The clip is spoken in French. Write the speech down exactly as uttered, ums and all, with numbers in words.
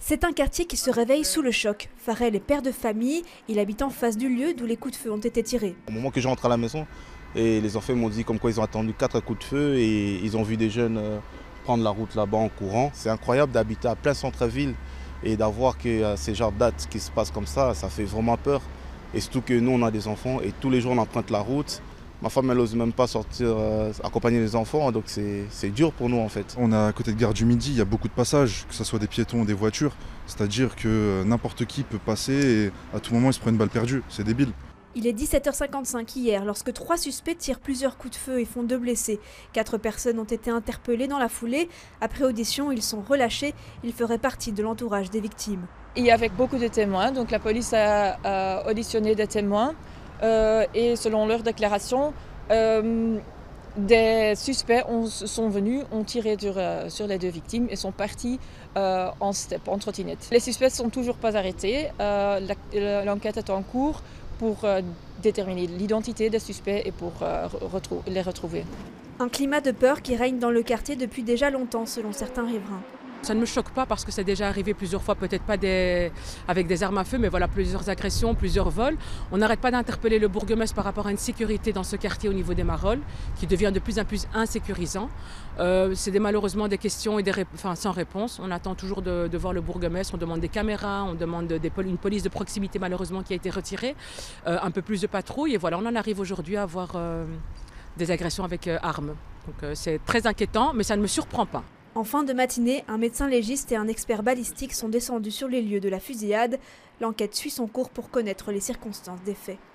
C'est un quartier qui se réveille sous le choc. Farel est père de famille, il habite en face du lieu d'où les coups de feu ont été tirés. Au moment que je rentre à la maison, et les enfants m'ont dit comme quoi ils ont attendu quatre coups de feu et ils ont vu des jeunes prendre la route là-bas en courant. C'est incroyable d'habiter à plein centre-ville et d'avoir que ces genres de dates qui se passent comme ça, ça fait vraiment peur. Et surtout que nous on a des enfants et tous les jours on emprunte la route. Ma femme elle n'ose même pas sortir euh, accompagner les enfants, donc c'est dur pour nous en fait. On a à côté de Gare du Midi, il y a beaucoup de passages, que ce soit des piétons ou des voitures. C'est-à-dire que n'importe qui peut passer et à tout moment il se prend une balle perdue, c'est débile. Il est dix-sept heures cinquante-cinq hier lorsque trois suspects tirent plusieurs coups de feu et font deux blessés. Quatre personnes ont été interpellées dans la foulée. Après audition, ils sont relâchés. Ils feraient partie de l'entourage des victimes. Il y avait beaucoup de témoins, donc la police a, a auditionné des témoins euh, et selon leur déclaration, euh, des suspects ont, sont venus, ont tiré sur, euh, sur les deux victimes et sont partis euh, en step, en trottinette. Les suspects ne sont toujours pas arrêtés. Euh, L'enquête est en cours pour euh, déterminer l'identité des suspects et pour euh, les retrouver. Un climat de peur qui règne dans le quartier depuis déjà longtemps, selon certains riverains. Ça ne me choque pas parce que c'est déjà arrivé plusieurs fois, peut-être pas des, avec des armes à feu, mais voilà, plusieurs agressions, plusieurs vols. On n'arrête pas d'interpeller le bourgmestre par rapport à une sécurité dans ce quartier au niveau des Marolles, qui devient de plus en plus insécurisant. Euh, c'est malheureusement des questions et des rép enfin, sans réponse. On attend toujours de, de voir le bourgmestre, on demande des caméras, on demande des pol une police de proximité malheureusement qui a été retirée, euh, un peu plus de patrouilles. Et voilà, on en arrive aujourd'hui à avoir euh, des agressions avec euh, armes. Donc euh, c'est très inquiétant, mais ça ne me surprend pas. En fin de matinée, un médecin légiste et un expert balistique sont descendus sur les lieux de la fusillade. L'enquête suit son cours pour connaître les circonstances des faits.